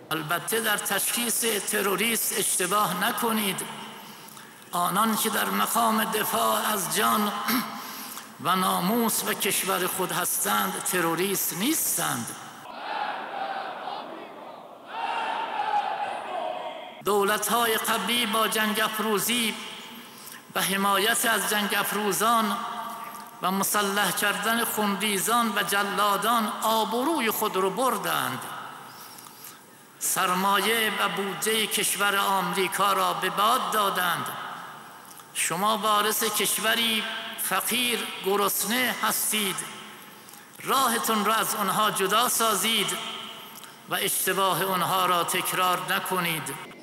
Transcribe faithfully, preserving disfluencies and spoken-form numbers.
البته در تشخیص تروریست اشتباه نکنید. آنان که در مقام دفاع از جان و ناموس و کشور خود هستند تروریست نیستند. دولت‌های قبلی با جنگ افروزی و حمایت از جنگ افروزان و مسلح کردن خونریزان و جلادان آبروی خود را بردند. سرمایه و بودجه کشور آمریکا را به باد دادند. شما وارث کشوری فقیر گرسنه هستید. راهتون را از آنها جدا سازید و اشتباه آنها را تکرار نکنید.